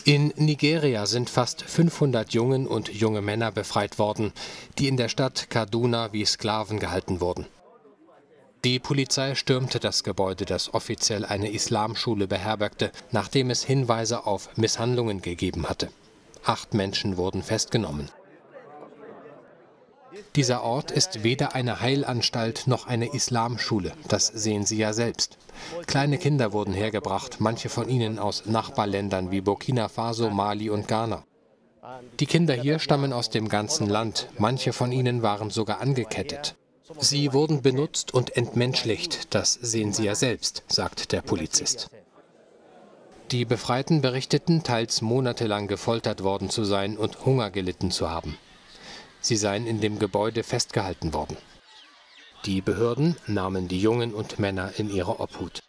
In Nigeria sind fast 500 Jungen und junge Männer befreit worden, die in der Stadt Kaduna wie Sklaven gehalten wurden. Die Polizei stürmte das Gebäude, das offiziell eine Islamschule beherbergte, nachdem es Hinweise auf Misshandlungen gegeben hatte. 8 Menschen wurden festgenommen. Dieser Ort ist weder eine Heilanstalt noch eine Islamschule, das sehen Sie ja selbst. Kleine Kinder wurden hergebracht, manche von ihnen aus Nachbarländern wie Burkina Faso, Mali und Ghana. Die Kinder hier stammen aus dem ganzen Land, manche von ihnen waren sogar angekettet. Sie wurden benutzt und entmenschlicht, das sehen Sie ja selbst, sagt der Polizist. Die Befreiten berichteten, teils monatelang gefoltert worden zu sein und Hunger gelitten zu haben. Sie seien in dem Gebäude festgehalten worden. Die Behörden nahmen die Jungen und Männer in ihre Obhut.